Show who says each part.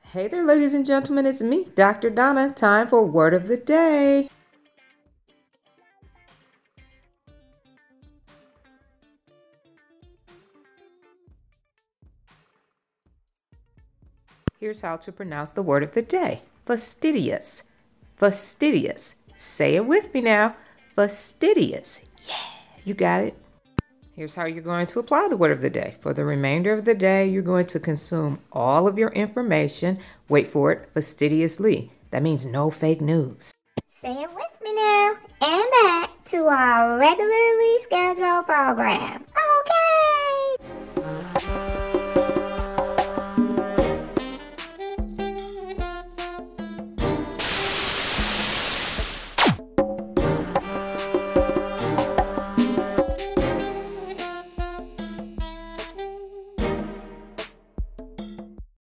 Speaker 1: Hey there, ladies and gentlemen, it's me, Dr. Donna. Time for Word of the Day. Here's how to pronounce the word of the day. Fastidious. Fastidious. Say it with me now. Fastidious. Yeah, you got it. Here's how you're going to apply the word of the day. For the remainder of the day, you're going to consume all of your information. Wait for it, fastidiously. That means no fake news.
Speaker 2: Say it with me now. And back to our regularly scheduled program. Okay.